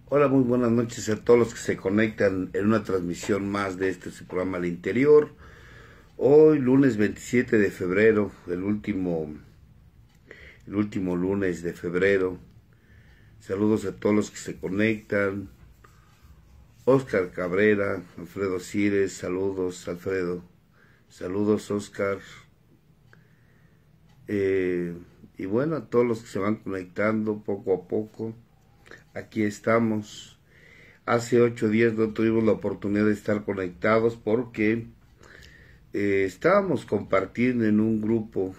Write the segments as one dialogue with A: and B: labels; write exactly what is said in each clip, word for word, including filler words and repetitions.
A: Hola, muy buenas noches a todos los que se conectan en una transmisión más de este su programa Al Interior. Hoy, lunes veintisiete de febrero, el último, el último lunes de febrero. Saludos a todos los que se conectan. Oscar Cabrera, Alfredo Cires, saludos, Alfredo. Saludos, Oscar. Eh, y bueno, a todos los que se van conectando poco a poco. Aquí estamos. Hace ocho días no tuvimos la oportunidad de estar conectados porque eh, estábamos compartiendo en un grupo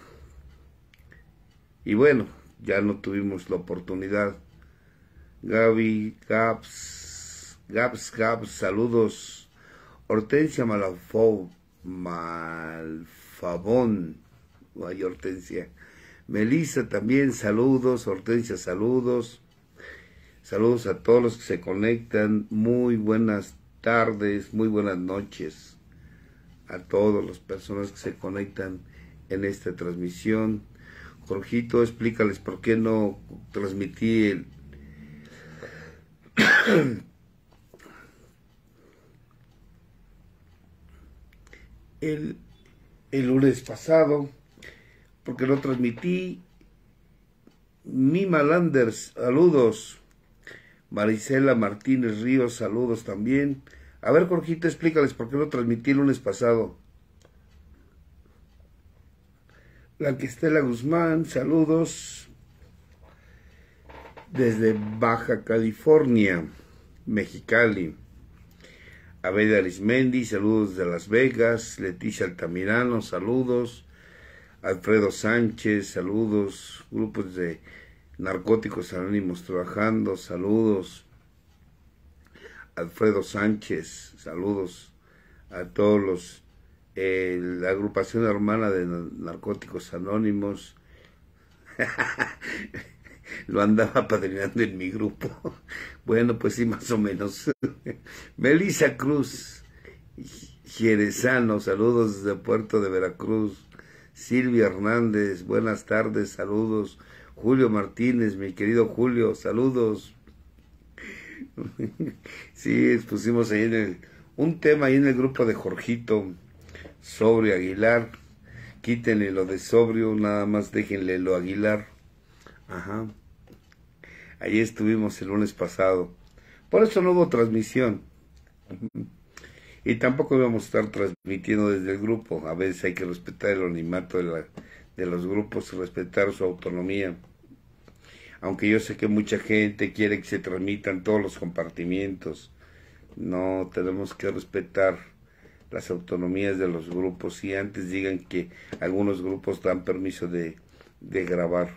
A: y bueno, ya no tuvimos la oportunidad. Gaby, Gaps, Gaps, Gaps, saludos. Hortensia Malafo, Malfabón, ay Hortensia. Melissa también, saludos. Hortensia, saludos. Saludos a todos los que se conectan, muy buenas tardes, muy buenas noches a todas las personas que se conectan en esta transmisión. Jorgito, explícales por qué no transmití el, el, el lunes pasado, porque no transmití. Mima Landers, saludos. Marisela Martínez Ríos, saludos también. A ver, Jorgito, explícales por qué lo transmití el lunes pasado. Blanquistela Guzmán, saludos. Desde Baja California, Mexicali. Abel Arismendi, saludos de Las Vegas. Leticia Altamirano, saludos. Alfredo Sánchez, saludos. Grupos de Narcóticos Anónimos trabajando, saludos. Alfredo Sánchez, saludos a todos los, eh, la agrupación hermana de Narcóticos Anónimos. Lo andaba padrinando en mi grupo. Bueno, pues sí, más o menos. Melissa Cruz, Jerezano, saludos desde Puerto de Veracruz. Silvia Hernández, buenas tardes, saludos. Julio Martínez, mi querido Julio, saludos. Sí, pusimos ahí en el, un tema ahí en el grupo de Jorgito, Sobrio Aguilar. Quítenle lo de sobrio, nada más déjenle lo Aguilar. Ajá. Ahí estuvimos el lunes pasado. Por eso no hubo transmisión. Y tampoco íbamos a estar transmitiendo desde el grupo. A veces hay que respetar el anonimato de, la, de los grupos y respetar su autonomía. Aunque yo sé que mucha gente quiere que se transmitan todos los compartimientos. No, tenemos que respetar las autonomías de los grupos. Y antes digan que algunos grupos dan permiso de, de grabar.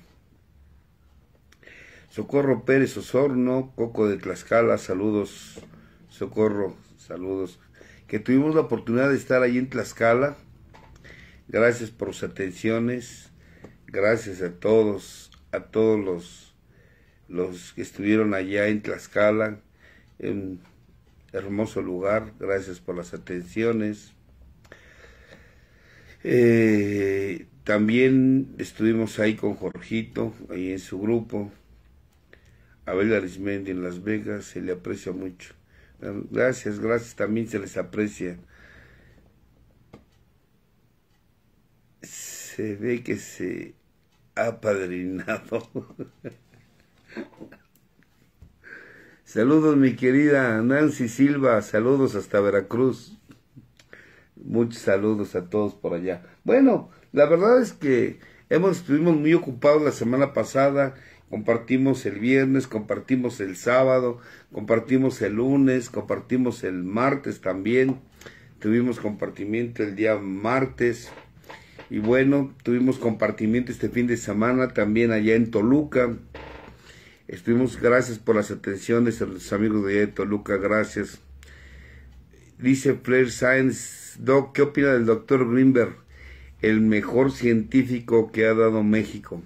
A: Socorro Pérez Osorno, Coco de Tlaxcala, saludos. Socorro, saludos. Que tuvimos la oportunidad de estar ahí en Tlaxcala. Gracias por sus atenciones. Gracias a todos, a todos los, los que estuvieron allá en Tlaxcala. Un hermoso lugar. Gracias por las atenciones. Eh, también estuvimos ahí con Jorgito, ahí en su grupo. Abel Arismendi en Las Vegas, se le aprecia mucho. Gracias, gracias, también se les aprecia. Se ve que se ha apadrinado. Saludos, mi querida Nancy Silva, saludos hasta Veracruz. Muchos saludos a todos por allá. Bueno, la verdad es que hemos estuvimos muy ocupados la semana pasada. Compartimos el viernes, compartimos el sábado, compartimos el lunes, compartimos el martes también. Tuvimos compartimiento el día martes. Y bueno, tuvimos compartimiento este fin de semana también allá en Toluca. Estuvimos, gracias por las atenciones a los amigos de allá de Toluca, gracias. Dice Flair Sáenz, Doc, ¿qué opina del doctor Greenberg? El mejor científico que ha dado México.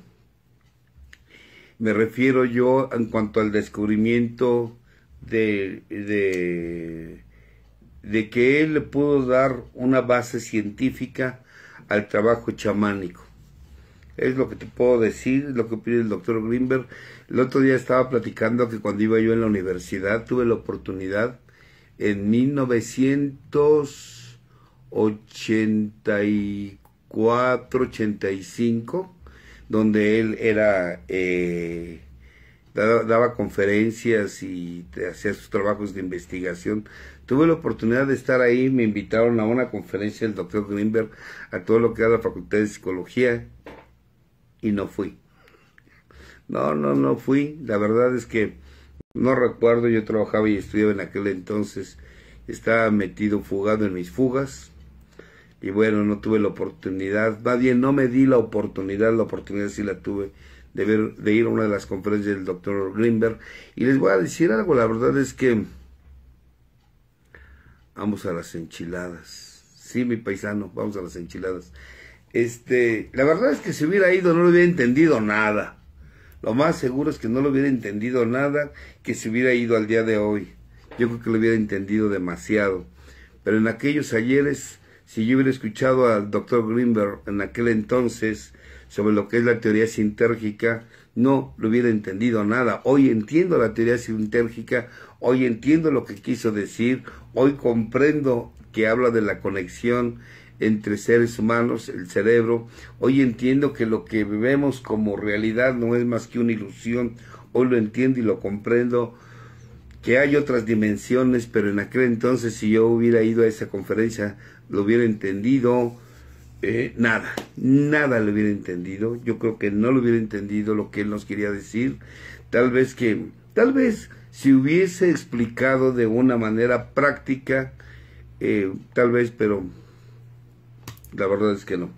A: Me refiero yo en cuanto al descubrimiento de, de, de que él le pudo dar una base científica al trabajo chamánico. Es lo que te puedo decir, lo que opina el doctor Greenberg. El otro día estaba platicando que cuando iba yo en la universidad tuve la oportunidad en mil novecientos ochenta y cuatro, ochenta y cinco, donde él era eh, daba, daba conferencias y hacía sus trabajos de investigación. Tuve la oportunidad de estar ahí, me invitaron a una conferencia del doctor Greenberg a todo lo que era la Facultad de Psicología y no fui. No, no, no fui. La verdad es que no recuerdo, yo trabajaba y estudiaba en aquel entonces, estaba metido, fugado en mis fugas, y bueno, no tuve la oportunidad, más bien no me di la oportunidad, la oportunidad sí la tuve, de ver, de ir a una de las conferencias del doctor Greenberg, y les voy a decir algo, la verdad es que vamos a las enchiladas, sí, mi paisano, vamos a las enchiladas. Este, la verdad es que si hubiera ido no le hubiera entendido nada. Lo más seguro es que no lo hubiera entendido nada que si hubiera ido al día de hoy. Yo creo que lo hubiera entendido demasiado. Pero en aquellos ayeres, si yo hubiera escuchado al doctor Greenberg en aquel entonces sobre lo que es la teoría sintérgica, no lo hubiera entendido nada. Hoy entiendo la teoría sintérgica, hoy entiendo lo que quiso decir, hoy comprendo que habla de la conexión entre seres humanos, el cerebro. Hoy entiendo que lo que vemos como realidad no es más que una ilusión. Hoy lo entiendo y lo comprendo, que hay otras dimensiones, pero en aquel entonces si yo hubiera ido a esa conferencia, lo hubiera entendido, eh, nada, nada lo hubiera entendido. Yo creo que no lo hubiera entendido lo que él nos quería decir. Tal vez que, tal vez si hubiese explicado de una manera práctica, eh, tal vez, pero la verdad es que no.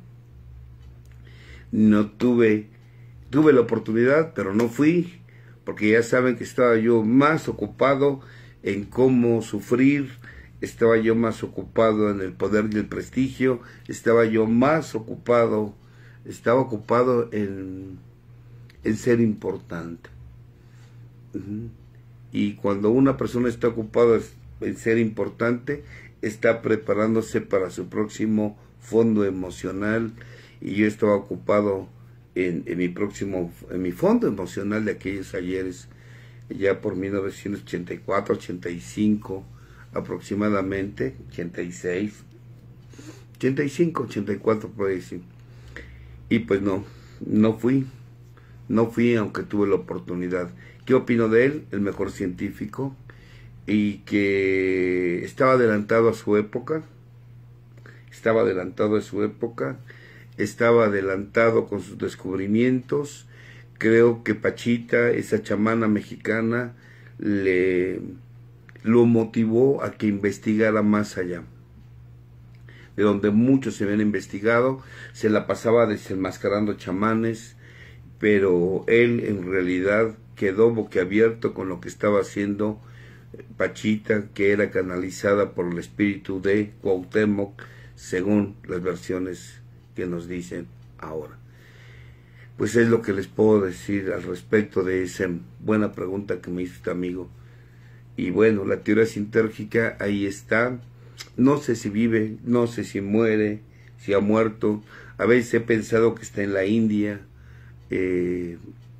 A: No tuve, tuve la oportunidad, pero no fui, porque ya saben que estaba yo más ocupado en cómo sufrir, estaba yo más ocupado en el poder y el prestigio, estaba yo más ocupado, estaba ocupado en, en ser importante. Uh-huh. Y cuando una persona está ocupada en ser importante, está preparándose para su próximo fondo emocional, y yo estaba ocupado en, en mi próximo, en mi fondo emocional de aquellos ayeres, ya por mil novecientos ochenta y cuatro, ochenta y cinco aproximadamente, ochenta y seis, ochenta y cinco, ochenta y cuatro por ahí, sí. Y pues no, no fui, no fui aunque tuve la oportunidad. ¿Qué opino de él? El mejor científico, y que estaba adelantado a su época, estaba adelantado a su época, estaba adelantado con sus descubrimientos. Creo que Pachita, esa chamana mexicana, le lo motivó a que investigara más allá, de donde muchos se habían investigado. Se la pasaba desenmascarando chamanes, pero él en realidad quedó boquiabierto con lo que estaba haciendo Pachita, que era canalizada por el espíritu de Cuauhtémoc, según las versiones que nos dicen ahora. Pues es lo que les puedo decir al respecto de esa buena pregunta que me hizo este amigo. Y bueno, la teoría sintérgica ahí está. No sé si vive, no sé si muere, si ha muerto. A veces he pensado que está en la India, eh,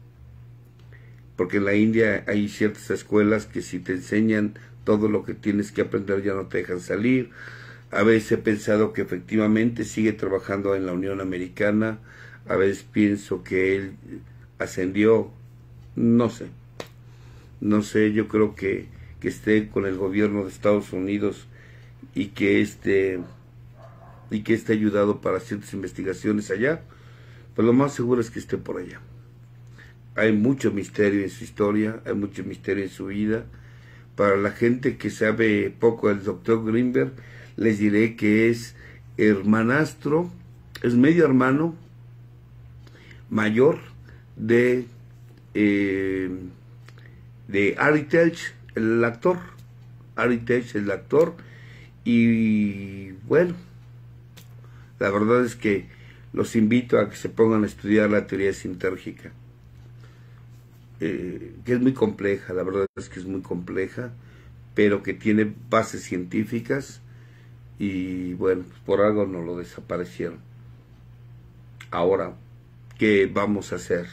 A: porque en la India hay ciertas escuelas que si te enseñan todo lo que tienes que aprender ya no te dejan salir. A veces he pensado que efectivamente sigue trabajando en la Unión Americana. A veces pienso que él ascendió, no sé, no sé, yo creo que, que esté con el gobierno de Estados Unidos y que esté, y que esté ayudado para ciertas investigaciones allá. Pues lo más seguro es que esté por allá. Hay mucho misterio en su historia, hay mucho misterio en su vida. Para la gente que sabe poco del doctor Greenberg, les diré que es hermanastro, es medio hermano mayor de eh, de Harry Telch, el actor, Harry Telch, el actor. Y bueno, la verdad es que los invito a que se pongan a estudiar la teoría sintérgica, eh, que es muy compleja, la verdad es que es muy compleja, pero que tiene bases científicas. Y bueno, pues por algo no lo desaparecieron. Ahora, que vamos a hacer.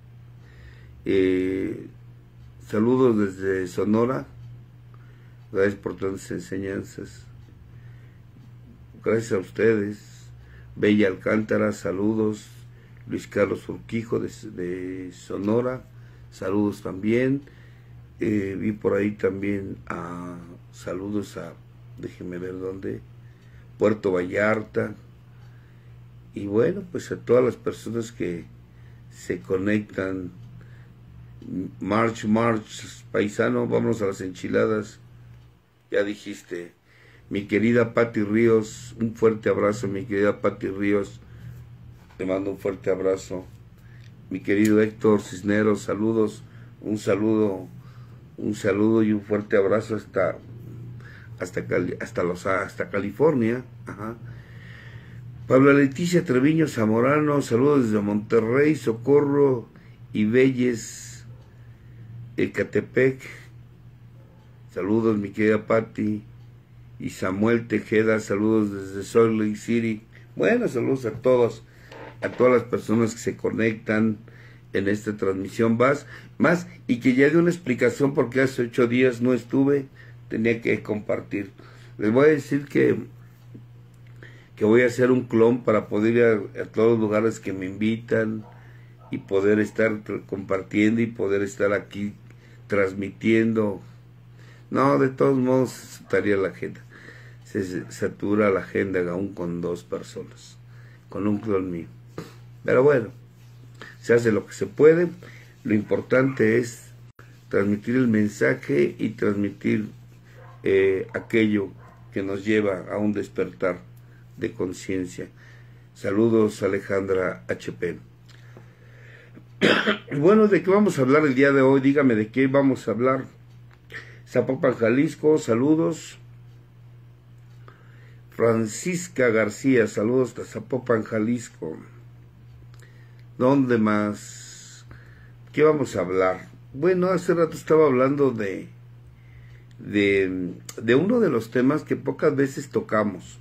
A: Eh, saludos desde Sonora. Gracias por tantas enseñanzas. Gracias a ustedes. Bella Alcántara, saludos. Luis Carlos Urquijo de, de Sonora, saludos también. Eh, vi por ahí también a saludos a, déjenme ver dónde, Puerto Vallarta. Y bueno, pues a todas las personas que se conectan. March, March, paisano, vámonos a las enchiladas. Ya dijiste. Mi querida Pati Ríos, un fuerte abrazo, mi querida Pati Ríos. Te mando un fuerte abrazo. Mi querido Héctor Cisneros, saludos. Un saludo, un saludo y un fuerte abrazo hasta hasta Cali, hasta los hasta California. Ajá. Pablo Leticia Treviño Zamorano, saludos desde Monterrey, Socorro y Belles, Ecatepec. Saludos, mi querida Pati. Y Samuel Tejeda, saludos desde Salt Lake City. Bueno, saludos a todos, a todas las personas que se conectan en esta transmisión más, más y que ya de una explicación porque hace ocho días no estuve, tenía que compartir. Les voy a decir que, que voy a hacer un clon para poder ir a, a todos los lugares que me invitan y poder estar compartiendo y poder estar aquí transmitiendo. No, de todos modos estaría la agenda. Se satura la agenda aún con dos personas, con un clon mío. Pero bueno, se hace lo que se puede. Lo importante es transmitir el mensaje y transmitir eh, aquello que nos lleva a un despertar de conciencia. Saludos, Alejandra H P. Bueno, ¿de qué vamos a hablar el día de hoy? Dígame de qué vamos a hablar. Zapopan, Jalisco, saludos. Francisca García, saludos de Zapopan, Jalisco. ¿Dónde más? ¿Qué vamos a hablar? Bueno, hace rato estaba hablando de, de, de uno de los temas que pocas veces tocamos.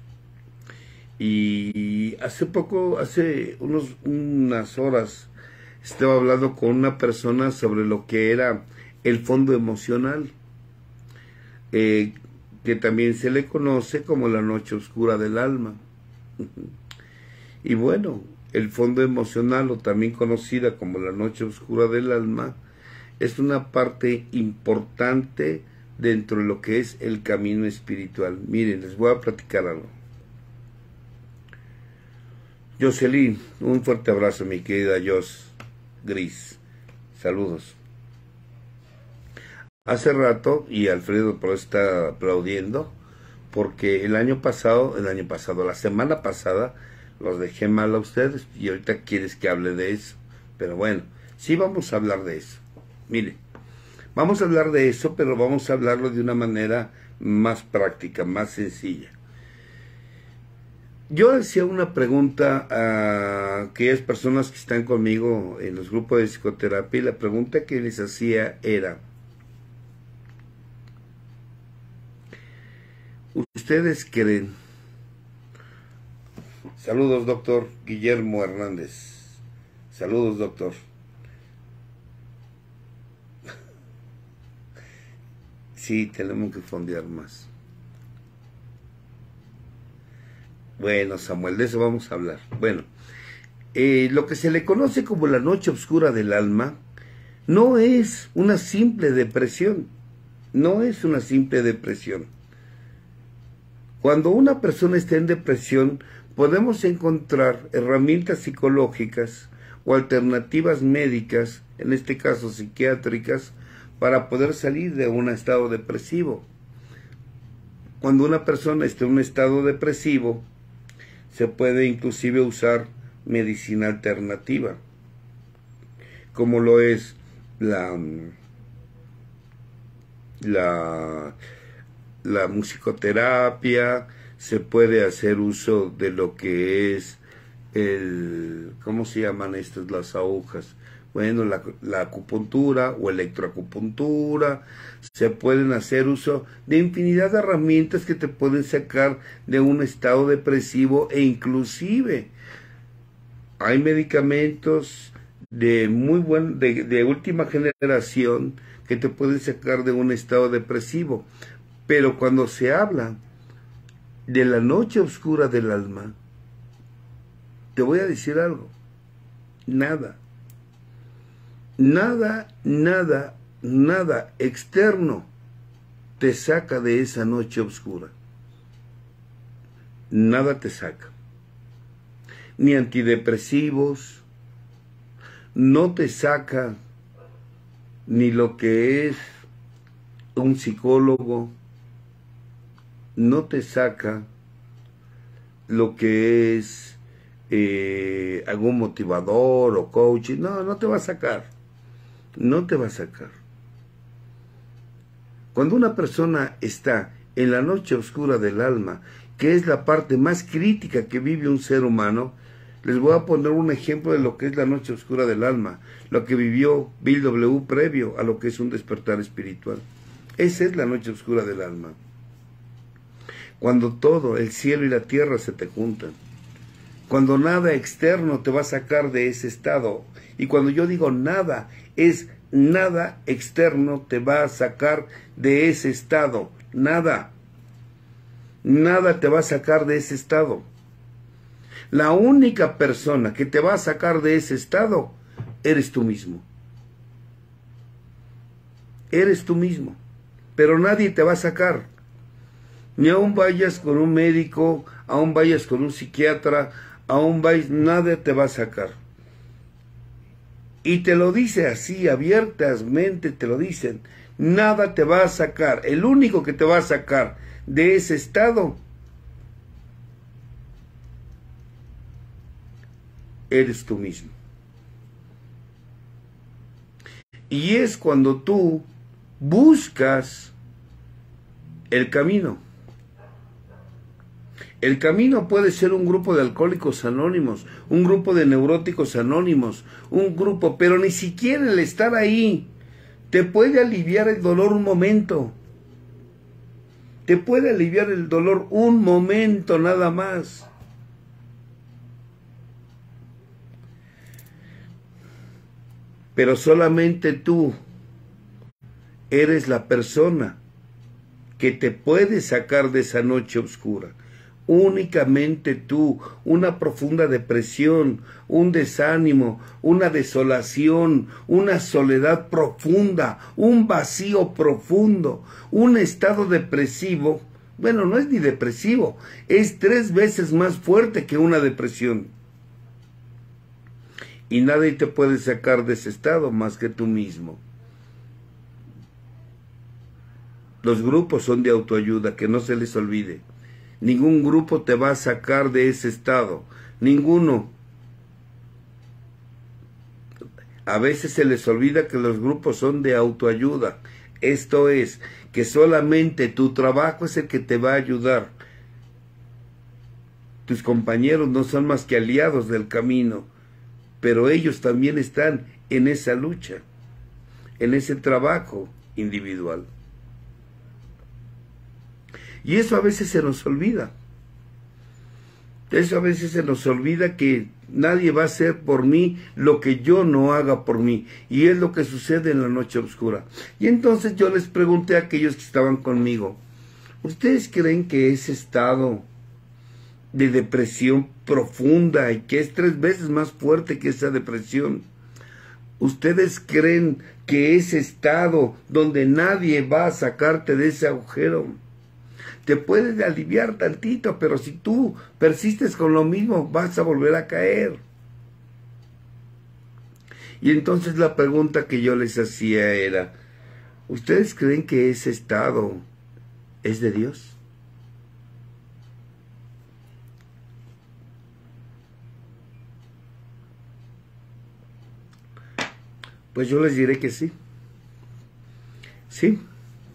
A: Y hace poco, hace unos, unas horas, estaba hablando con una persona sobre lo que era el fondo emocional. Eh, que también se le conoce como la noche oscura del alma. Y bueno, el fondo emocional, o también conocida como la noche oscura del alma, es una parte importante dentro de lo que es el camino espiritual. Miren, les voy a platicar algo. Jocelyn, un fuerte abrazo, mi querida Jos Gris. Saludos. Hace rato, y Alfredo por eso está aplaudiendo, porque el año pasado, el año pasado, la semana pasada, los dejé mal a ustedes, y ahorita quieres que hable de eso. Pero bueno, sí vamos a hablar de eso. Mire, vamos a hablar de eso, pero vamos a hablarlo de una manera más práctica, más sencilla. Yo hacía una pregunta a aquellas personas que están conmigo en los grupos de psicoterapia, y la pregunta que les hacía era: ¿ustedes creen? Saludos, doctor Guillermo Hernández. Saludos, doctor. Sí, tenemos que fondear más. Bueno, Samuel, de eso vamos a hablar. Bueno, eh, lo que se le conoce como la noche oscura del alma no es una simple depresión. No es una simple depresión. Cuando una persona está en depresión, podemos encontrar herramientas psicológicas o alternativas médicas, en este caso psiquiátricas, para poder salir de un estado depresivo. Cuando una persona está en un estado depresivo, se puede inclusive usar medicina alternativa, como lo es la, la, la musicoterapia. Se puede hacer uso de lo que es el, ¿cómo se llaman estas? Las agujas. Bueno, la, la acupuntura o electroacupuntura. Se pueden hacer uso de infinidad de herramientas que te pueden sacar de un estado depresivo, e inclusive Hay medicamentos de muy buen, de, de última generación que te pueden sacar de un estado depresivo. Pero cuando se habla de la noche oscura del alma, te voy a decir algo. Nada. Nada, nada, nada externo te saca de esa noche oscura. Nada te saca. Ni antidepresivos, no te saca ni lo que es un psicólogo, no te saca lo que es eh, algún motivador o coach, no, no te va a sacar, no te va a sacar. Cuando una persona está en la noche oscura del alma, que es la parte más crítica que vive un ser humano, les voy a poner un ejemplo de lo que es la noche oscura del alma, lo que vivió Bill W. previo a lo que es un despertar espiritual. Esa es la noche oscura del alma. Cuando todo, el cielo y la tierra se te juntan. Cuando nada externo te va a sacar de ese estado. Y cuando yo digo nada, es nada externo te va a sacar de ese estado. Nada. Nada te va a sacar de ese estado. La única persona que te va a sacar de ese estado eres tú mismo. Eres tú mismo. Pero nadie te va a sacar. Ni aún vayas con un médico, aún vayas con un psiquiatra, aún vayas, nadie te va a sacar. Y te lo dice así, abiertamente te lo dicen. Nada te va a sacar. El único que te va a sacar de ese estado eres tú mismo. Y es cuando tú buscas el camino. El camino puede ser un grupo de alcohólicos anónimos, un grupo de neuróticos anónimos, un grupo, pero ni siquiera el estar ahí te puede aliviar el dolor un momento. Te puede aliviar el dolor un momento nada más. Pero solamente tú eres la persona que te puede sacar de esa noche oscura. Únicamente tú, una profunda depresión, un desánimo, una desolación, una soledad profunda, un vacío profundo, un estado depresivo. Bueno, no es ni depresivo, es tres veces más fuerte que una depresión. Y nadie te puede sacar de ese estado más que tú mismo. Los grupos son de autoayuda, que no se les olvide. Ningún grupo te va a sacar de ese estado. Ninguno. A veces se les olvida que los grupos son de autoayuda. Esto es, que solamente tu trabajo es el que te va a ayudar. Tus compañeros no son más que aliados del camino, pero ellos también están en esa lucha, en ese trabajo individual. Y eso a veces se nos olvida. Eso a veces se nos olvida que nadie va a hacer por mí lo que yo no haga por mí. Y es lo que sucede en la noche oscura. Y entonces yo les pregunté a aquellos que estaban conmigo, ¿ustedes creen que ese estado de depresión profunda y que es tres veces más fuerte que esa depresión, ustedes creen que ese estado donde nadie va a sacarte de ese agujero te puede aliviar tantito, pero si tú persistes con lo mismo, vas a volver a caer? Y entonces la pregunta que yo les hacía era, ¿ustedes creen que ese estado es de Dios? Pues yo les diré que sí. Sí.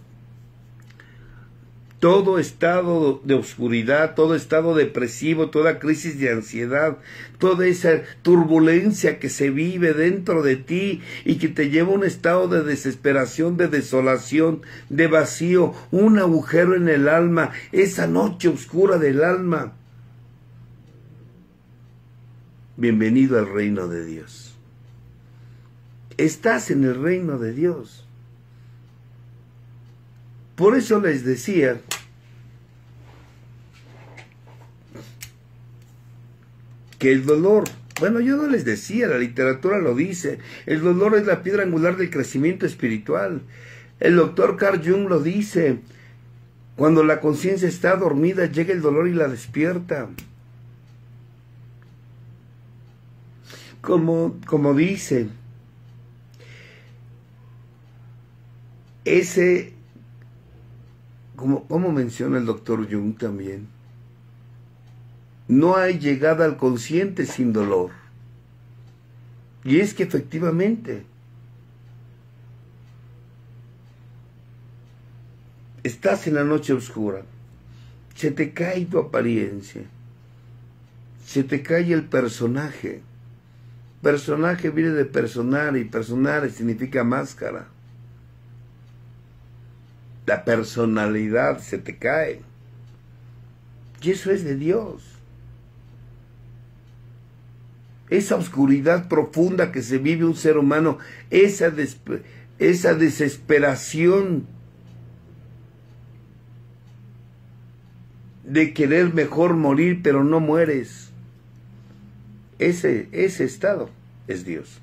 A: Todo estado de oscuridad, todo estado depresivo, toda crisis de ansiedad, toda esa turbulencia que se vive dentro de ti y que te lleva a un estado de desesperación, de desolación, de vacío, un agujero en el alma, esa noche oscura del alma. bienvenido al reino de Dios. Estás en el reino de Dios. Por eso les decía que el dolor, bueno, yo no les decía, la literatura lo dice, el dolor es la piedra angular del crecimiento espiritual. El doctor Carl Jung lo dice, cuando la conciencia está dormida, llega el dolor y la despierta. Como, como dice, ese, como, como menciona el doctor Jung también, no hay llegada al consciente sin dolor. Y es que efectivamente, estás en la noche oscura, se te cae tu apariencia, se te cae el personaje. Personaje viene de personar y personar significa máscara. La personalidad se te cae. Y eso es de Dios. Esa oscuridad profunda que se vive un ser humano, esa, des esa desesperación de querer mejor morir, pero no mueres. Ese, ese estado es Dios.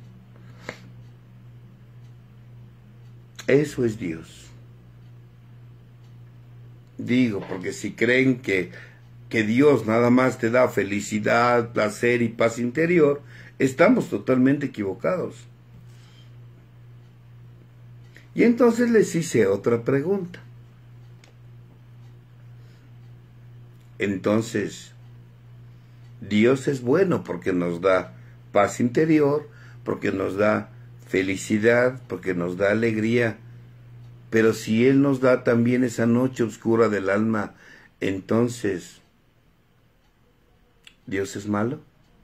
A: Eso es Dios. Digo, porque si creen que, que Dios nada más te da felicidad, placer y paz interior, estamos totalmente equivocados. Y entonces les hice otra pregunta. Entonces, Dios es bueno porque nos da paz interior, porque nos da felicidad, porque nos da alegría. Pero si Él nos da también esa noche oscura del alma, entonces, ¿Dios es malo?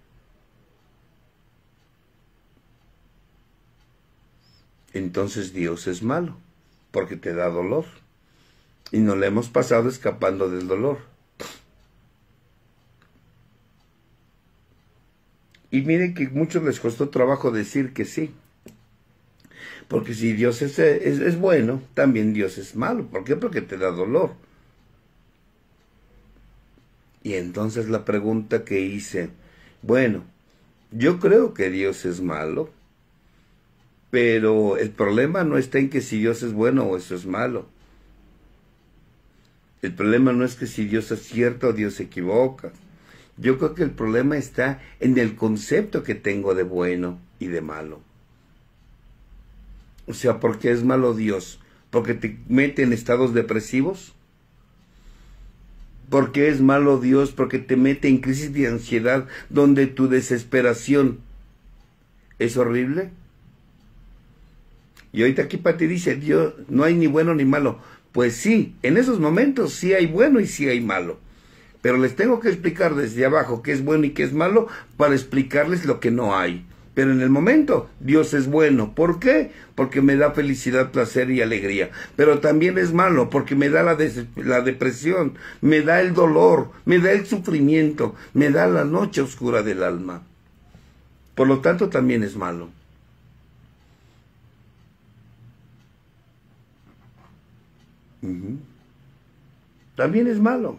A: Entonces Dios es malo, porque te da dolor. Y nos le hemos pasado escapando del dolor. Y miren que a muchos les costó trabajo decir que sí. Porque si Dios es, es, es bueno, también Dios es malo. ¿Por qué? Porque te da dolor. Y entonces la pregunta que hice, bueno, yo creo que Dios es malo, pero el problema no está en que si Dios es bueno o eso es malo. El problema no es que si Dios acierta o Dios se equivoca. Yo creo que el problema está en el concepto que tengo de bueno y de malo. O sea, ¿por qué es malo Dios? ¿Porque te mete en estados depresivos? ¿Por qué es malo Dios? Porque te mete en crisis de ansiedad donde tu desesperación es horrible. Y ahorita aquí Pati dice, Dios, no hay ni bueno ni malo. Pues sí, en esos momentos sí hay bueno y sí hay malo. Pero les tengo que explicar desde abajo qué es bueno y qué es malo para explicarles lo que no hay. Pero en el momento, Dios es bueno. ¿Por qué? Porque me da felicidad, placer y alegría. Pero también es malo porque me da la, la depresión, me da el dolor, me da el sufrimiento, me da la noche oscura del alma. Por lo tanto, también es malo. Uh-huh. También es malo.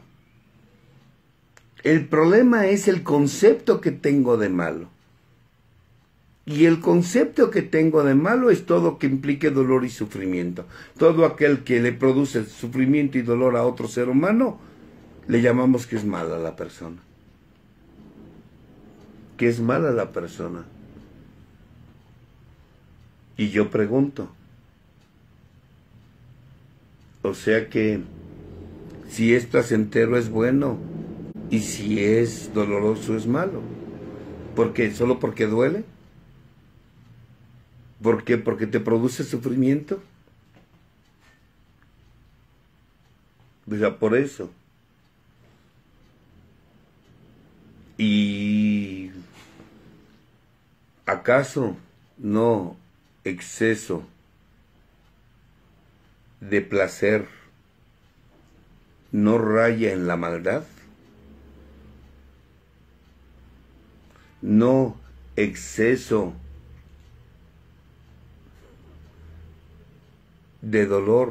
A: El problema es el concepto que tengo de malo. Y el concepto que tengo de malo es todo que implique dolor y sufrimiento. Todo aquel que le produce sufrimiento y dolor a otro ser humano, le llamamos que es mala la persona. Que es mala la persona. Y yo pregunto, o sea que si es placentero es bueno, y si es doloroso es malo. ¿Por qué? ¿Solo porque duele? ¿Por qué? ¿Porque te produce sufrimiento? O sea, por eso. ¿Y acaso no exceso de placer no raya en la maldad? no exceso de dolor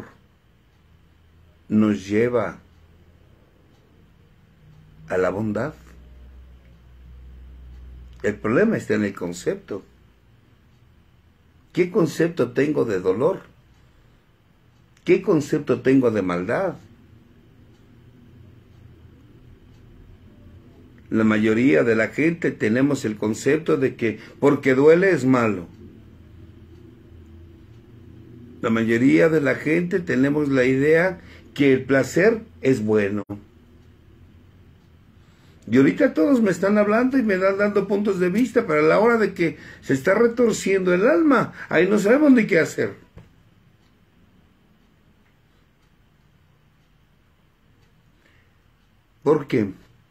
A: nos lleva a la bondad. El problema está en el concepto. ¿Qué concepto tengo de dolor? ¿Qué concepto tengo de maldad? La mayoría de la gente tenemos el concepto de que porque duele es malo. La mayoría de la gente tenemos la idea que el placer es bueno. Y ahorita todos me están hablando y me están dando puntos de vista, pero a la hora de que se está retorciendo el alma, ahí no sabemos ni qué hacer. ¿Por qué?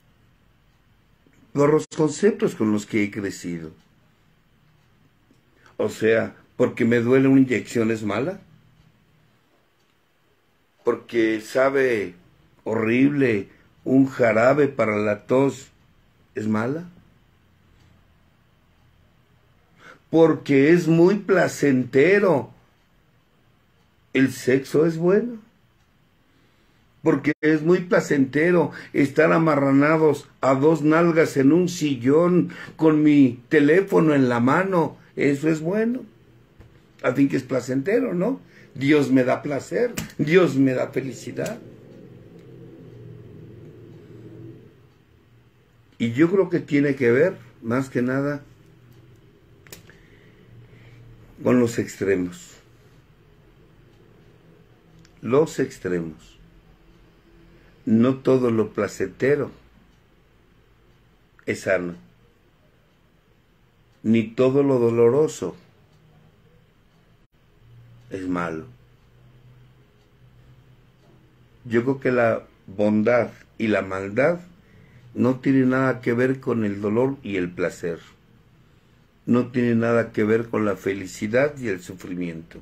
A: Por los conceptos con los que he crecido. O sea, porque me duele una inyección es mala. Porque sabe horrible un jarabe para la tos es mala. Porque es muy placentero el sexo es bueno. Porque es muy placentero estar amarranados a dos nalgas en un sillón con mi teléfono en la mano. Eso es bueno. A fin que es placentero, ¿no? Dios me da placer, Dios me da felicidad. Y yo creo que tiene que ver, más que nada, con los extremos. Los extremos. No todo lo placentero es sano, ni todo lo doloroso es malo. Yo creo que la bondad y la maldad no tienen nada que ver con el dolor y el placer. No tiene nada que ver con la felicidad y el sufrimiento.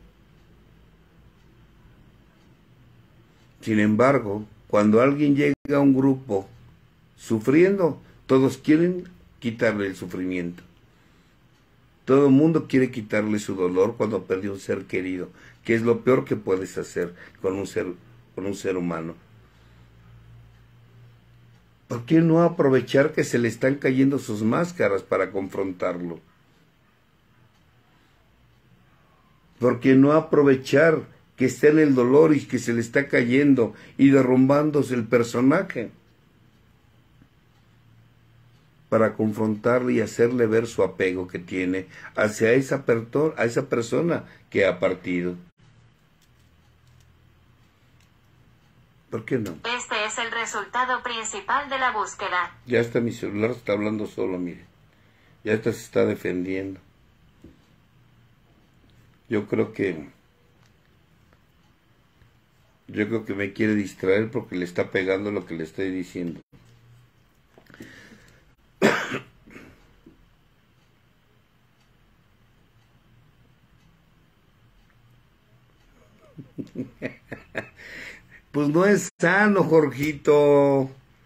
A: Sin embargo, cuando alguien llega a un grupo sufriendo, todos quieren quitarle el sufrimiento. Todo el mundo quiere quitarle su dolor cuando perdió un ser querido, que es lo peor que puedes hacer con un ser, con un ser humano. ¿Por qué no aprovechar que se le están cayendo sus máscaras para confrontarlo? ¿Por qué no aprovechar que está en el dolor y que se le está cayendo y derrumbándose el personaje para confrontarle y hacerle ver su apego que tiene hacia esa, a esa persona que ha partido? ¿Por qué no?
B: Este es el resultado principal de la búsqueda.
A: Ya está, mi celular está hablando solo, mire. Ya está, se está defendiendo. Yo creo que Yo creo que me quiere distraer porque le está pegando lo que le estoy diciendo. Pues no es sano, Jorgito.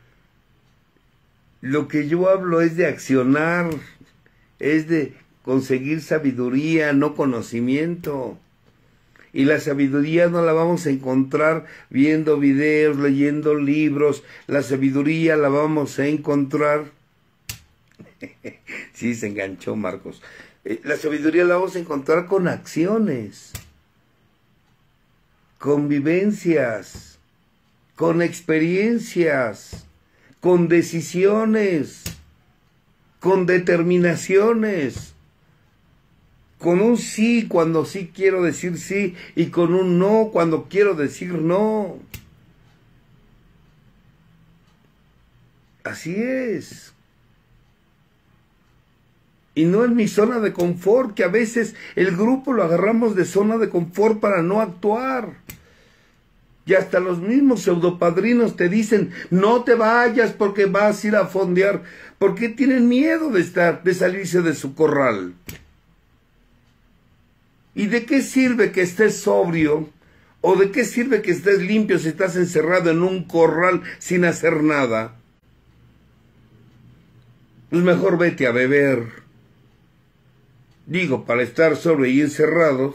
A: Lo que yo hablo es de accionar, es de conseguir sabiduría, no conocimiento. Y la sabiduría no la vamos a encontrar viendo videos, leyendo libros. La sabiduría la vamos a encontrar. Sí, se enganchó Marcos. La sabiduría la vamos a encontrar con acciones, con vivencias, con experiencias, con decisiones, con determinaciones. Con un sí cuando sí quiero decir sí y con un no cuando quiero decir no. Así es. Y no en mi zona de confort, que a veces el grupo lo agarramos de zona de confort para no actuar. Y hasta los mismos pseudopadrinos te dicen, no te vayas porque vas a ir a fondear. ¿Por qué tienen miedo de estar, de salirse de su corral? ¿Y de qué sirve que estés sobrio? ¿O de qué sirve que estés limpio si estás encerrado en un corral sin hacer nada? pues mejor vete a beber. Digo, para estar solo y encerrados,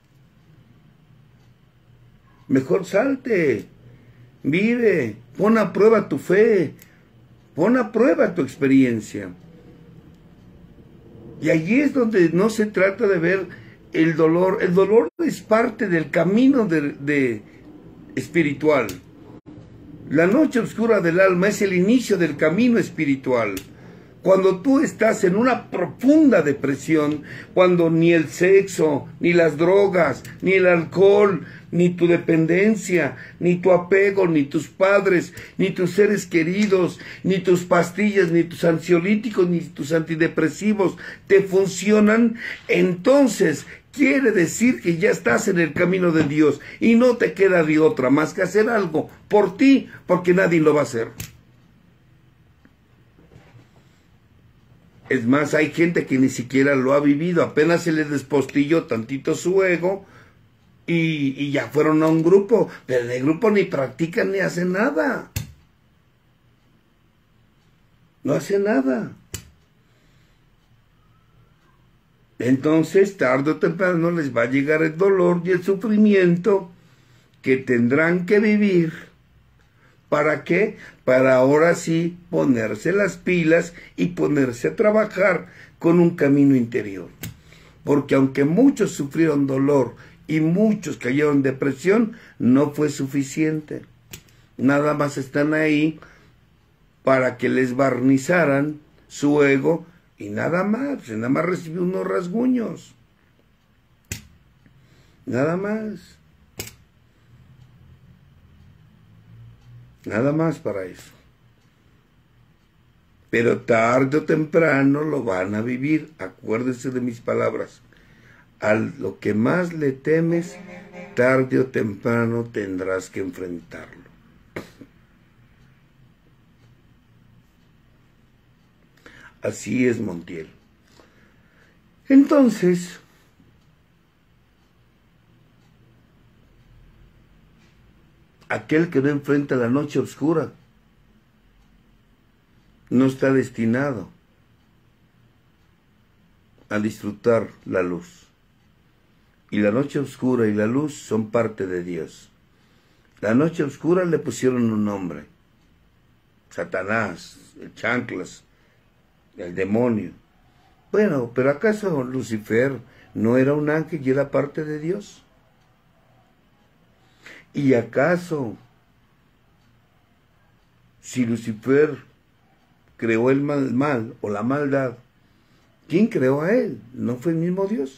A: mejor salte, vive, pon a prueba tu fe, pon a prueba tu experiencia. Y allí es donde no se trata de ver el dolor. El dolor es parte del camino de, de espiritual. La noche oscura del alma es el inicio del camino espiritual. Cuando tú estás en una profunda depresión, cuando ni el sexo, ni las drogas, ni el alcohol, ni tu dependencia, ni tu apego, ni tus padres, ni tus seres queridos, ni tus pastillas, ni tus ansiolíticos, ni tus antidepresivos te funcionan, entonces quiere decir que ya estás en el camino de Dios y no te queda de otra más que hacer algo por ti, porque nadie lo va a hacer. Es más, hay gente que ni siquiera lo ha vivido, apenas se le despostilló tantito su ego y, y ya fueron a un grupo, pero en el grupo ni practican ni hacen nada. No hacen nada. Entonces, tarde o temprano les va a llegar el dolor y el sufrimiento que tendrán que vivir. ¿Para qué? Para ahora sí ponerse las pilas y ponerse a trabajar con un camino interior. Porque aunque muchos sufrieron dolor y muchos cayeron en depresión, no fue suficiente. Nada más están ahí para que les barnizaran su ego y nada más, nada más recibió unos rasguños. Nada más. Nada más para eso. Pero tarde o temprano lo van a vivir. Acuérdense de mis palabras. A lo que más le temes, tarde o temprano tendrás que enfrentarlo. Así es, Montiel. Entonces, aquel que no enfrenta la noche oscura no está destinado a disfrutar la luz. Y la noche oscura y la luz son parte de Dios. La noche oscura le pusieron un nombre: Satanás, el chanclas, el demonio. Bueno, pero ¿acaso Lucifer no era un ángel y era parte de Dios? ¿Y acaso, si Lucifer creó el mal, mal o la maldad, quién creó a él? ¿No fue el mismo Dios?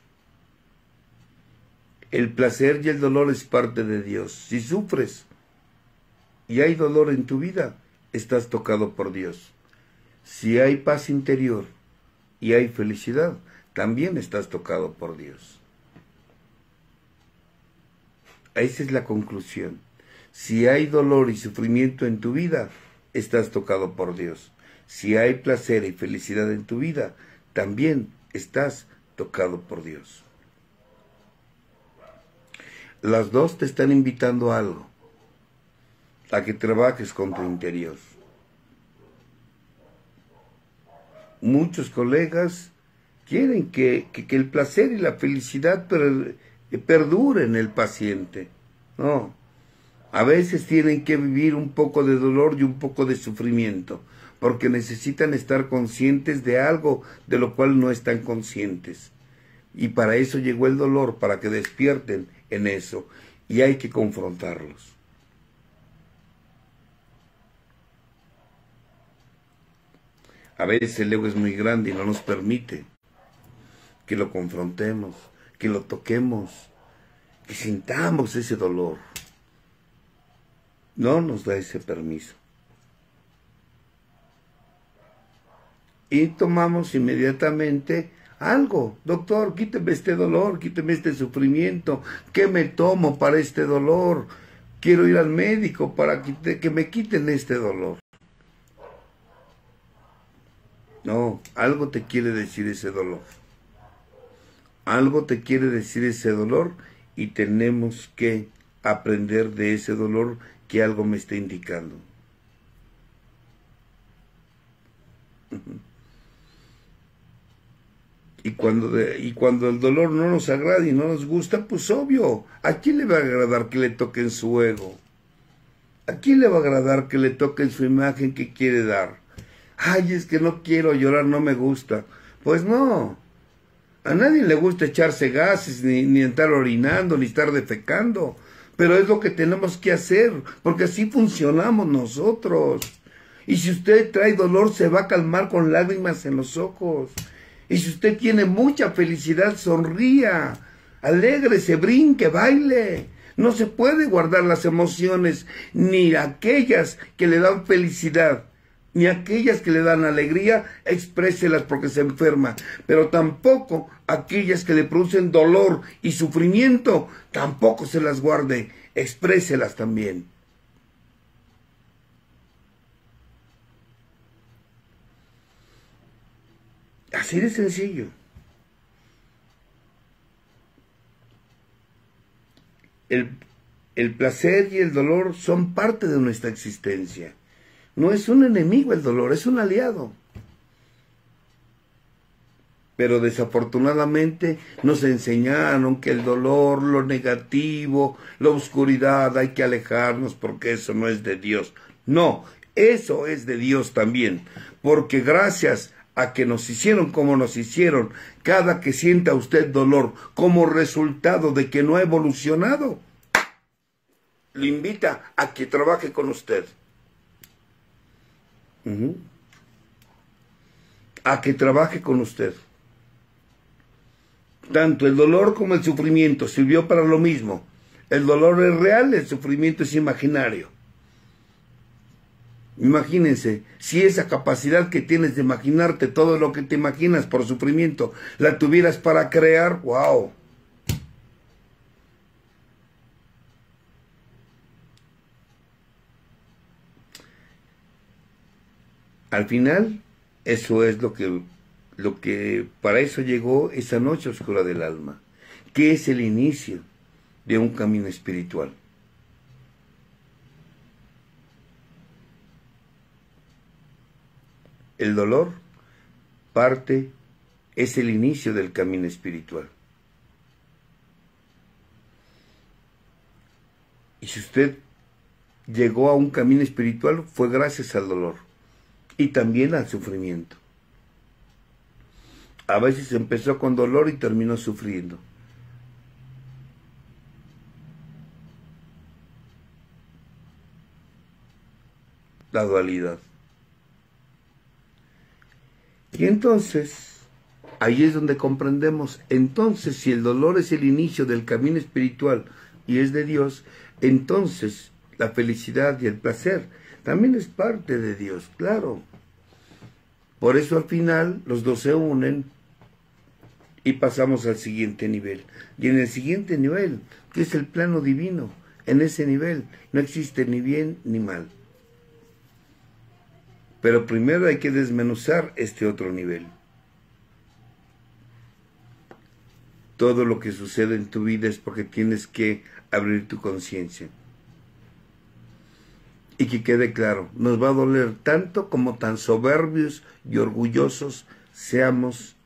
A: El placer y el dolor es parte de Dios. Si sufres y hay dolor en tu vida, estás tocado por Dios. Si hay paz interior y hay felicidad, también estás tocado por Dios. Esa es la conclusión. Si hay dolor y sufrimiento en tu vida, estás tocado por Dios. Si hay placer y felicidad en tu vida, también estás tocado por Dios. Las dos te están invitando a algo, a que trabajes con tu interior. Muchos colegas quieren que, que, que el placer y la felicidad per, perdure en el paciente. No, a veces tienen que vivir un poco de dolor y un poco de sufrimiento, porque necesitan estar conscientes de algo de lo cual no están conscientes. Y para eso llegó el dolor, para que despierten en eso, y hay que confrontarlos. A veces el ego es muy grande y no nos permite que lo confrontemos, que lo toquemos, que sintamos ese dolor. No nos da ese permiso. Y tomamos inmediatamente algo. Doctor, quíteme este dolor, quíteme este sufrimiento. ¿Qué me tomo para este dolor? Quiero ir al médico para que, que me quiten este dolor. No, algo te quiere decir ese dolor. Algo te quiere decir ese dolor y tenemos que aprender de ese dolor que algo me está indicando. Y cuando, de, y cuando el dolor no nos agrada y no nos gusta, pues obvio, ¿a quién le va a agradar que le toquen su ego? ¿A quién le va a agradar que le toquen su imagen que quiere dar? Ay, es que no quiero llorar, no me gusta. Pues no, a nadie le gusta echarse gases, ni, ni estar orinando, ni estar defecando. Pero es lo que tenemos que hacer, porque así funcionamos nosotros. Y si usted trae dolor, se va a calmar con lágrimas en los ojos. Y si usted tiene mucha felicidad, sonría, alégrese, brinque, baile. No se puede guardar las emociones, ni aquellas que le dan felicidad, ni aquellas que le dan alegría, expréselas porque se enferma. Pero tampoco aquellas que le producen dolor y sufrimiento, tampoco se las guarde, expréselas también. Así de sencillo. El, el placer y el dolor son parte de nuestra existencia. No es un enemigo el dolor, es un aliado. Pero desafortunadamente nos enseñaron que el dolor, lo negativo, la oscuridad, hay que alejarnos porque eso no es de Dios. No, eso es de Dios también, porque gracias a que nos hicieron como nos hicieron, cada que sienta usted dolor como resultado de que no ha evolucionado, le invita a que trabaje con usted. Uh-huh. A que trabaje con usted. Tanto el dolor como el sufrimiento sirvió para lo mismo. El dolor es real, el sufrimiento es imaginario. Imagínense, si esa capacidad que tienes de imaginarte todo lo que te imaginas por sufrimiento, la tuvieras para crear, ¡wow! Al final, eso es lo que, lo que para eso llegó esa noche oscura del alma, que es el inicio de un camino espiritual. El dolor parte, es el inicio del camino espiritual. Y si usted llegó a un camino espiritual, fue gracias al dolor y también al sufrimiento. A veces empezó con dolor y terminó sufriendo. La dualidad. Y entonces, ahí es donde comprendemos, entonces si el dolor es el inicio del camino espiritual y es de Dios, entonces la felicidad y el placer también es parte de Dios, claro. Por eso al final los dos se unen y pasamos al siguiente nivel. Y en el siguiente nivel, que es el plano divino, en ese nivel no existe ni bien ni mal. Pero primero hay que desmenuzar este otro nivel. Todo lo que sucede en tu vida es porque tienes que abrir tu conciencia. Y que quede claro, nos va a doler tanto como tan soberbios y orgullosos seamos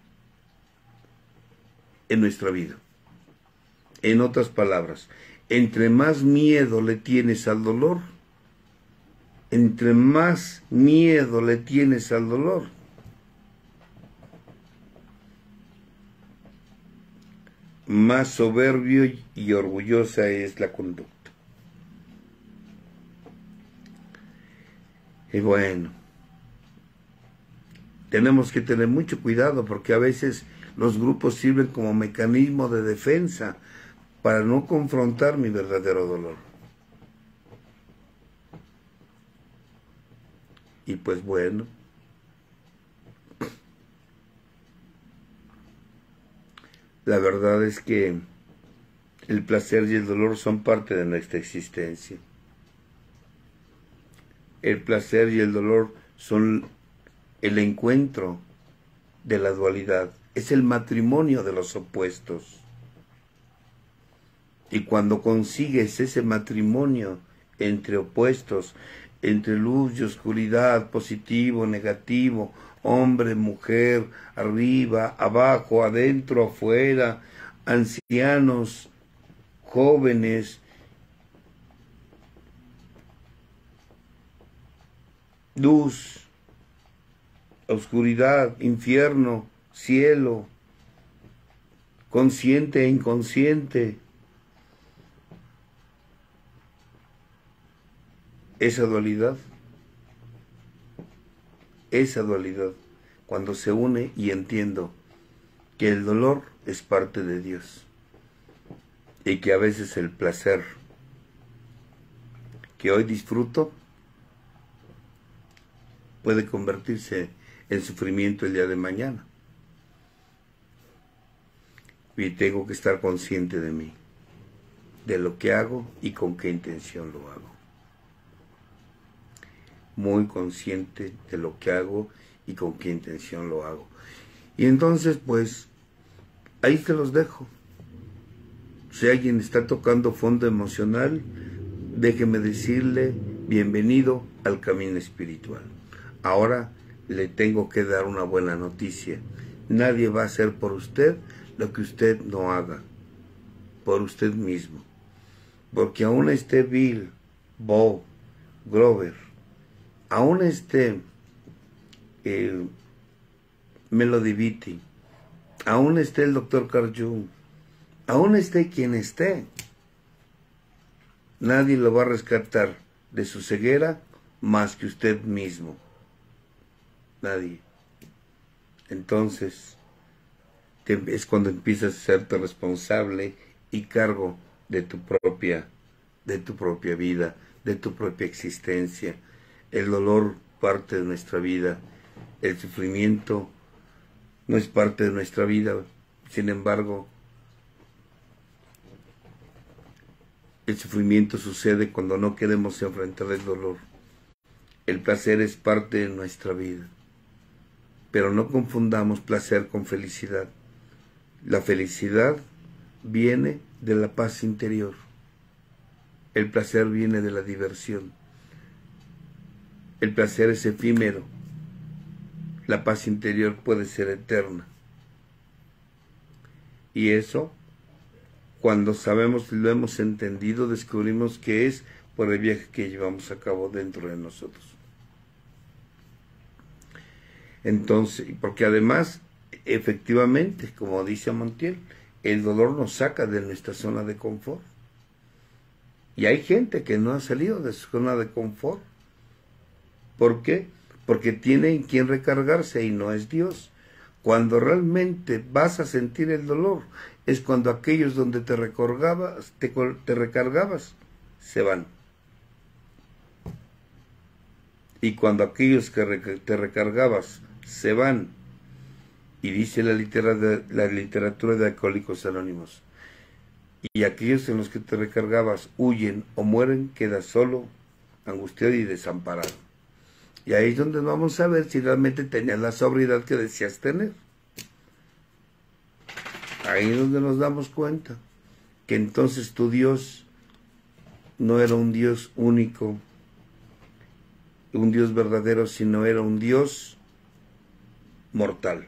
A: en nuestra vida. En otras palabras, entre más miedo le tienes al dolor, entre más miedo le tienes al dolor, más soberbio y orgullosa es la conducta. Y bueno, tenemos que tener mucho cuidado porque a veces los grupos sirven como mecanismo de defensa para no confrontar mi verdadero dolor. Y pues bueno, la verdad es que el placer y el dolor son parte de nuestra existencia. El placer y el dolor son el encuentro de la dualidad, es el matrimonio de los opuestos. Y cuando consigues ese matrimonio entre opuestos, entre luz y oscuridad, positivo, negativo, hombre, mujer, arriba, abajo, adentro, afuera, ancianos, jóvenes, luz, oscuridad, infierno, cielo, consciente e inconsciente. Esa dualidad, esa dualidad, cuando se une y entiendo que el dolor es parte de Dios y que a veces el placer que hoy disfruto puede convertirse en sufrimiento el día de mañana. Y tengo que estar consciente de mí, de lo que hago y con qué intención lo hago. Muy consciente de lo que hago y con qué intención lo hago. Y entonces, pues, ahí se los dejo. Si alguien está tocando fondo emocional, déjeme decirle, bienvenido al camino espiritual. Ahora le tengo que dar una buena noticia. Nadie va a hacer por usted lo que usted no haga, por usted mismo. Porque aún esté Bill, Bo, Grover, aún esté eh, Melody Beatty, aún esté el doctor Carl Jung, aún esté quien esté, nadie lo va a rescatar de su ceguera más que usted mismo. Nadie. Entonces, te, es cuando empiezas a serte responsable y cargo de tu propia, de tu propia vida, de tu propia existencia. El dolor parte de nuestra vida, el sufrimiento no es parte de nuestra vida. Sin embargo, el sufrimiento sucede cuando no queremos enfrentar el dolor. El placer es parte de nuestra vida, pero no confundamos placer con felicidad. La felicidad viene de la paz interior. El placer viene de la diversión. El placer es efímero. La paz interior puede ser eterna. Y eso, cuando sabemos y lo hemos entendido, descubrimos que es por el viaje que llevamos a cabo dentro de nosotros. Entonces, porque además, efectivamente, como dice Montiel, el dolor nos saca de nuestra zona de confort. Y hay gente que no ha salido de su zona de confort. ¿Por qué? Porque tiene en quien recargarse y no es Dios. Cuando realmente vas a sentir el dolor, es cuando aquellos donde te recargabas, te, te recargabas, se van. Y cuando aquellos que te recargabas se van, y dice la literatura, la literatura de Alcohólicos Anónimos, y aquellos en los que te recargabas huyen o mueren, quedas solo, angustiado y desamparado. Y ahí es donde vamos a ver si realmente tenías la sobriedad que decías tener. Ahí es donde nos damos cuenta que entonces tu Dios no era un Dios único, un Dios verdadero, sino era un Dios mortal.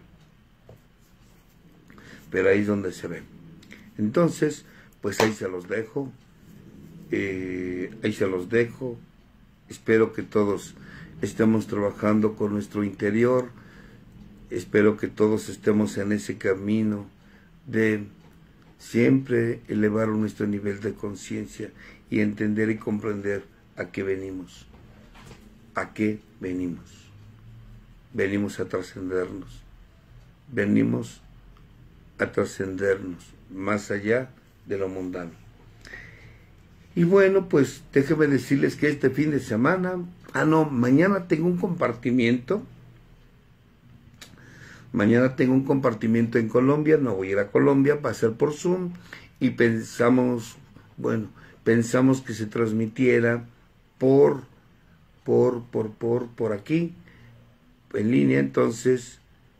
A: Pero ahí es donde se ve. Entonces, pues ahí se los dejo. Eh, ahí se los dejo. Espero que todos estemos trabajando con nuestro interior. Espero que todos estemos en ese camino de siempre elevar nuestro nivel de conciencia y entender y comprender a qué venimos. ¿A qué venimos? Venimos a trascendernos. Venimos a trascendernos más allá de lo mundano. Y bueno, pues déjenme decirles que este fin de semana, ah no, mañana tengo un compartimiento. Mañana tengo un compartimiento en Colombia, no voy a ir a Colombia, va a ser por Zoom, y pensamos, bueno, pensamos que se transmitiera por, por, por, por, por aquí, en línea. Entonces,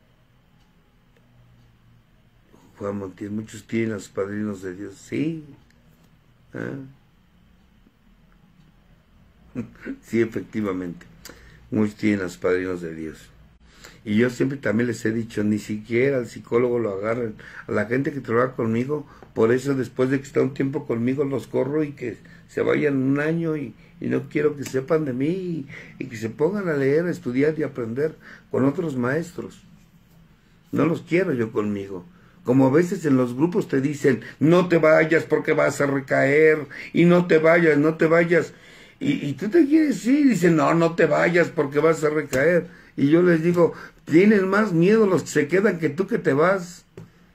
A: Juan Montiel, muchos tienen los padrinos de Dios, sí, ¿eh? Sí, efectivamente. Muchos tienen a los padrinos de Dios. Y yo siempre también les he dicho, ni siquiera al psicólogo lo agarren. A la gente que trabaja conmigo, por eso después de que está un tiempo conmigo los corro y que se vayan un año y, y no quiero que sepan de mí y, y que se pongan a leer, a estudiar y aprender con otros maestros. No los quiero yo conmigo. Como a veces en los grupos te dicen, no te vayas porque vas a recaer, y no te vayas, no te vayas. Y, y tú te quieres ir, y dicen, no, no te vayas porque vas a recaer. Y yo les digo, tienen más miedo los que se quedan que tú que te vas.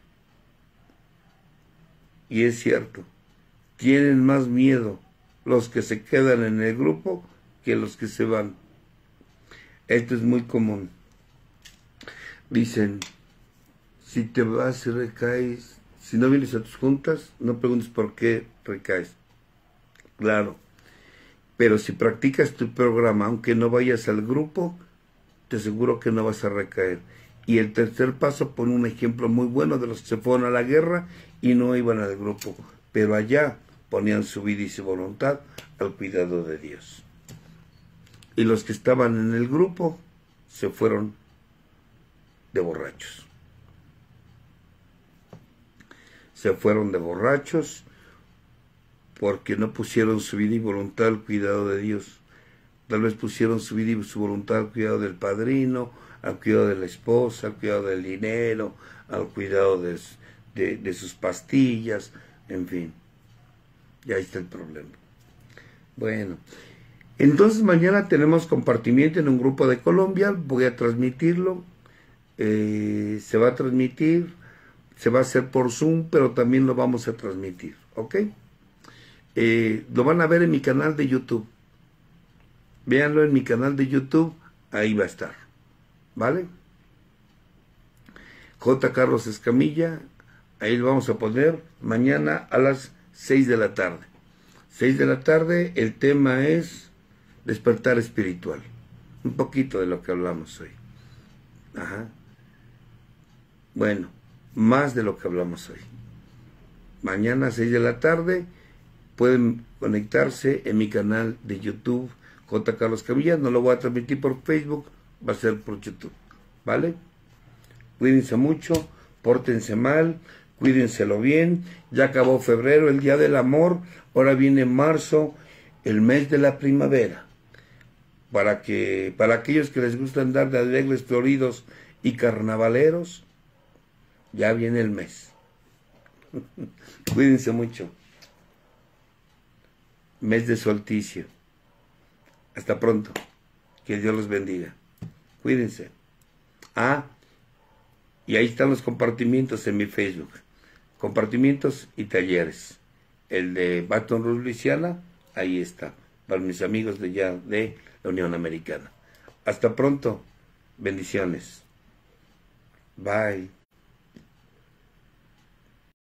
A: Y es cierto, tienen más miedo los que se quedan en el grupo que los que se van. Esto es muy común. Dicen, si te vas y recaes, si no vienes a tus juntas, no preguntes por qué recaes. Claro, pero si practicas tu programa, aunque no vayas al grupo, te aseguro que no vas a recaer. Y el tercer paso pone un ejemplo muy bueno de los que se fueron a la guerra y no iban al grupo, pero allá ponían su vida y su voluntad al cuidado de Dios. Y los que estaban en el grupo se fueron de borrachos. Se fueron de borrachos porque no pusieron su vida y voluntad al cuidado de Dios. Tal vez pusieron su vida y su voluntad al cuidado del padrino, al cuidado de la esposa, al cuidado del dinero, al cuidado de, de, de sus pastillas, en fin. Y ahí está el problema. Bueno, entonces mañana tenemos compartimiento en un grupo de Colombia, voy a transmitirlo, eh, se va a transmitir, se va a hacer por Zoom, pero también lo vamos a transmitir, ¿ok? Eh, lo van a ver en mi canal de YouTube. Véanlo en mi canal de YouTube, ahí va a estar, ¿vale? J. Carlos Escamilla, ahí lo vamos a poner mañana a las seis de la tarde. seis de la tarde, el tema es despertar espiritual. Un poquito de lo que hablamos hoy. Ajá. Bueno, más de lo que hablamos hoy. Mañana a seis de la tarde pueden conectarse en mi canal de YouTube, J. Carlos Escamilla. No lo voy a transmitir por Facebook, va a ser por YouTube, ¿vale? Cuídense mucho, pórtense mal, cuídenselo bien. Ya acabó febrero, el Día del Amor, ahora viene marzo, el mes de la primavera. Para que, para aquellos que les gusta andar de alegres, floridos y carnavaleros, ya viene el mes. Cuídense mucho. Mes de solsticio. Hasta pronto. Que Dios los bendiga. Cuídense. Ah, y ahí están los compartimientos en mi Facebook. Compartimientos y talleres. El de Baton Rouge, Luisiana, ahí está. Para mis amigos de ya de la Unión Americana. Hasta pronto. Bendiciones. Bye.